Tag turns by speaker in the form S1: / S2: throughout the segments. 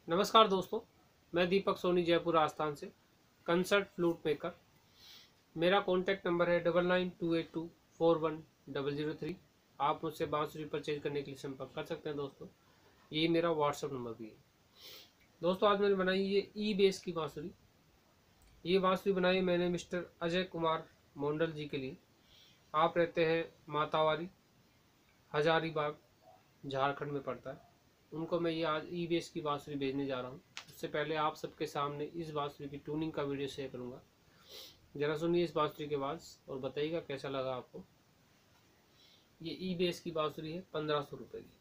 S1: नमस्कार दोस्तों, मैं दीपक सोनी जयपुर राजस्थान से कंसर्ट फ्लूट मेकर। मेरा कॉन्टैक्ट नंबर है 9928241003। आप मुझसे बांसुरी परचेज करने के लिए संपर्क कर सकते हैं दोस्तों। ये मेरा व्हाट्सअप नंबर भी है दोस्तों। आज मैंने बनाई ये ई बेस की बांसुरी। ये बांसुरी बनाई मैंने मिस्टर अजय कुमार मोंडल जी के लिए। आप रहते हैं मातावारी, हजारीबाग, झारखंड में पड़ता है। उनको मैं ये आज ई बेस की बांसुरी भेजने जा रहा हूँ। उससे पहले आप सबके सामने इस बांसुरी की ट्यूनिंग का वीडियो शेयर करूंगा। जरा सुनिए इस बांसुरी के आवाज़ और बताइएगा कैसा लगा आपको। ये ई बेस की बांसुरी है 1500 रुपये की।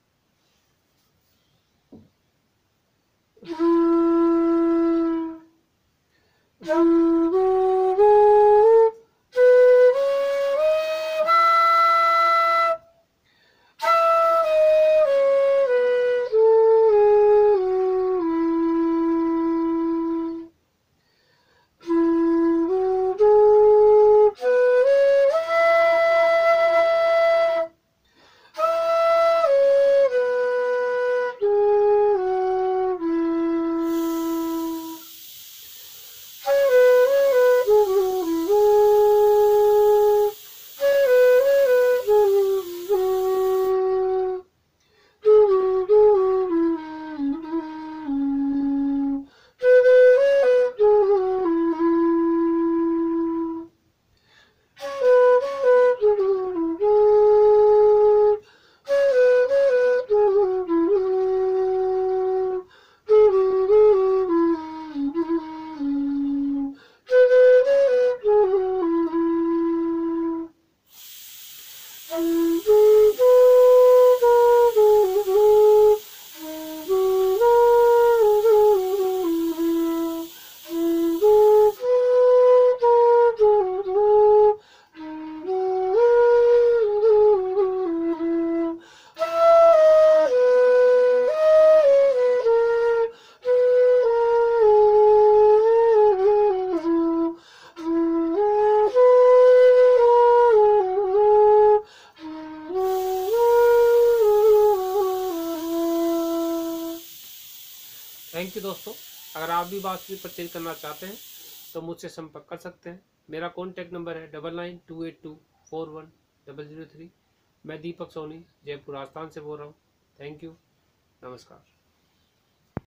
S1: थैंक यू दोस्तों। अगर आप भी बांसुरी परचेज करना चाहते हैं तो मुझसे संपर्क कर सकते हैं। मेरा कॉन्टैक्ट नंबर है 9928241003। मैं दीपक सोनी जयपुर राजस्थान से बोल रहा हूँ। थैंक यू, नमस्कार।